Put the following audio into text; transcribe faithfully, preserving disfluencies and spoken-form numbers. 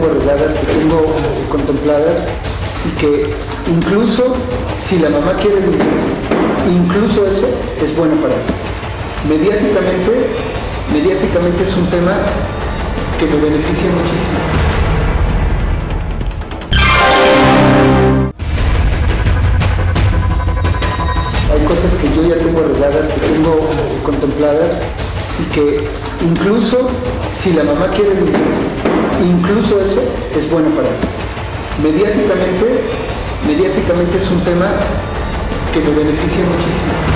arregladas, que tengo contempladas, y que incluso si la mamá quiere vivir, incluso eso es bueno para mí. Mediáticamente, mediáticamente es un tema que me beneficia muchísimo. Hay cosas que yo ya tengo arregladas, que tengo contempladas, y que incluso si la mamá quiere vivir, incluso eso es bueno para mí. Mediáticamente, mediáticamente es un tema que me beneficia muchísimo.